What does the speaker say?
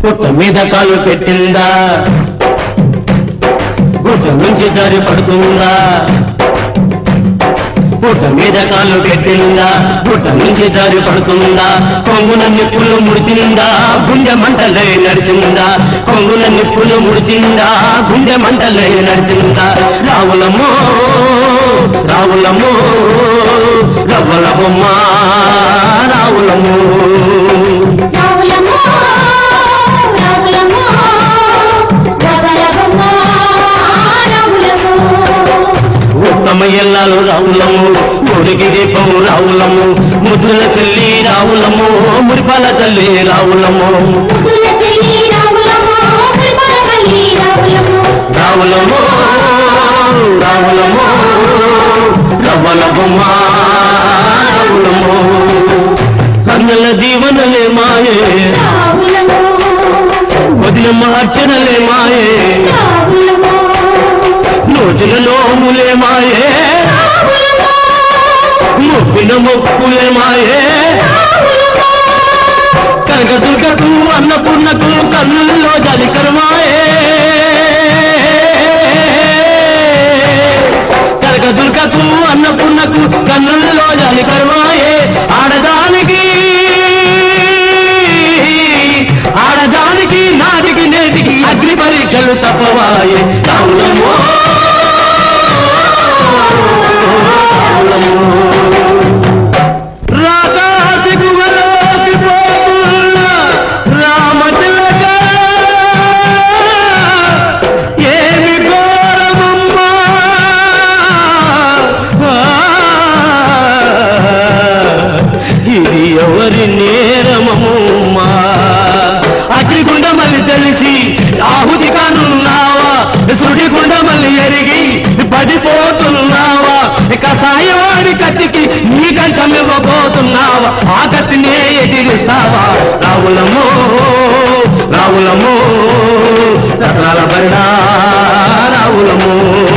పుట్ట మీద కాలు పెట్టిందా గుట్ట నుంచి జారి పడుతుందా పుట్ట మీద కాలు పెట్టిందా గుట్ట నుంచి జారి పడుతుందా కొంగున నిప్పులు ముడిచిందా గుండె మంటలై నడిచిందా కొంగున నిప్పులు ముడిచిందా గుండె మంటలై నడిచిందా రావులమ్మో రావులమ్మో రవ్వల బొమ్మ రావులమ్మో ఉత్తమ ఎల్లాలు రావులము గుడికి దీపము రావులము ముద్దుల చెల్లి రావులము మురిపాల తల్లి రావులము రావులము రావులము రవ్వల బొమ్మ రావులము కన్నుల దీవనలే మాయే వదినమ్మ అర్చనలే మాయే రోజుల నోములే మాయే మొప్పిన మొక్కులే మాయే కనకదుర్గకు అన్నపూర్ణకు కన్నుల్లో జలికరమాయే కనకదుర్గకు అన్నపూర్ణకు కన్నుల్లో జలికరమాయే ఆడదానికి నాటికి నేటికి అగ్ని పరీక్షలు తప్పవాయే రావులమ్మో ఎవరి నేరమమ్మా అగ్నిగుండ మళ్ళీ తెలిసి ఆహుతి కానున్నావా సుడిగుండ మళ్ళీ ఎరిగి పడిపోతున్నావా కసాయవాడి కత్తికి నీ కంఠమివ్వబోతున్నావా ఆ కత్తినే ఎదిరిస్తావా రావులమ్మో రావులమ్మో రత్నాల బరిడా రావులమ్మో